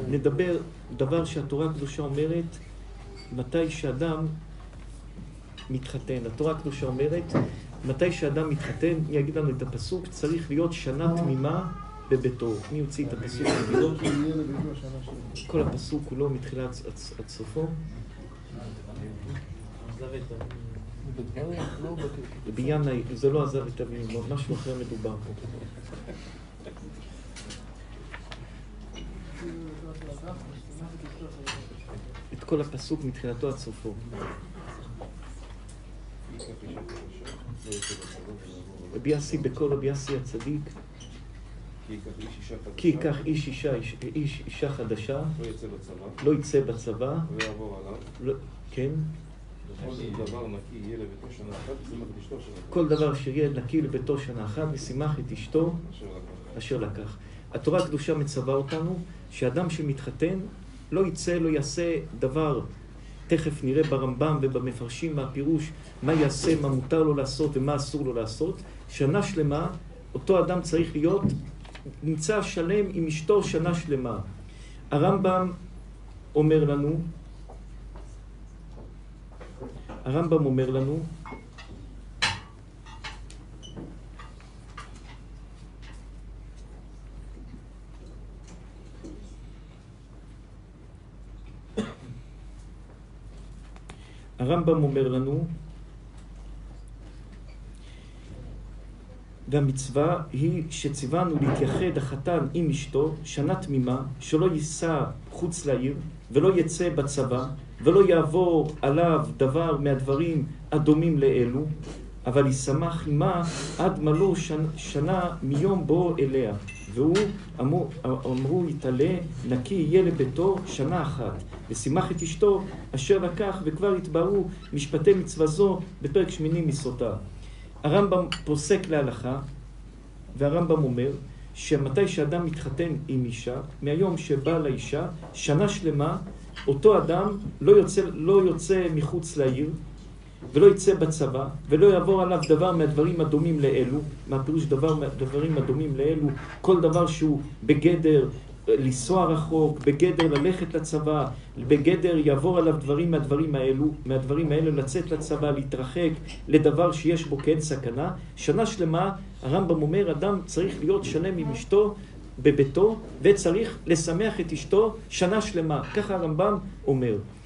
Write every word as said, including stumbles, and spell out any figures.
נדבר דבר שהתורה הקדושה אומרת, מתי שאדם מתחתן. התורה הקדושה אומרת, מתי שאדם מתחתן, היא יגיד לנו את הפסוק, צריך להיות שנה תמימה בביתו. מי יוציא את הפסוק? כל הפסוק הוא לא מתחילה עד סופו. בינאי, זה לא עזב את אביו, משהו אחר מדובר פה. את כל הפסוק מתחילתו עד סופו. רבי יאסי בקול רבי יאסי הצדיק, כי ייקח איש אישה, איש אישה חדשה, לא יצא בצבא, לא יעבור עליו, כן, כל דבר נקי יהיה לביתו שנה אחת, ושימח את אשתו שנה אחת. כל דבר שיהיה נקי לביתו שנה אחת, ושימח את אשתו אשר לקח. התורה הקדושה מצווה אותנו שאדם שמתחתן לא יצא, לא יעשה דבר. תכף נראה ברמב"ם ובמפרשים מהפירוש מה יעשה, מה מותר לו לעשות ומה אסור לו לעשות. שנה שלמה, אותו אדם צריך להיות, נמצא שלם עם אשתו שנה שלמה. הרמב"ם אומר לנו, הרמב"ם אומר לנו, הרמב"ם אומר לנו, והמצווה היא שציוונו להתייחד החתן עם אשתו שנה תמימה, שלא ייסע חוץ לעיר ולא יצא בצבא ולא יעבור עליו דבר מהדברים הדומים לאלו, אבל ישמח עמה עד מלוא שנה, שנה מיום בוא אליה. והוא אמרו, אמרו יתעלה נקי יהיה לביתו שנה אחת, ושימח את אשתו אשר לקח, וכבר התבררו משפטי מצווה זו בפרק שמיני מסוטה. הרמב"ם פוסק להלכה, והרמב"ם אומר שמתי שאדם מתחתן עם אישה, מהיום שבא לאישה, שנה שלמה, אותו אדם לא יוצא, לא יוצא מחוץ לעיר, ולא יצא בצבא, ולא יעבור עליו דבר מהדברים הדומים לאלו. מה פירוש דבר מהדברים הדומים לאלו? כל דבר שהוא בגדר לנסוע רחוק, בגדר ללכת לצבא, בגדר יעבור עליו דברים מהדברים האלו, מהדברים האלו לצאת לצבא, להתרחק לדבר שיש בו כן סכנה. שנה שלמה, הרמב"ם אומר, אדם צריך להיות שלם עם אשתו בביתו, וצריך לשמח את אשתו שנה שלמה. ככה הרמב"ם אומר.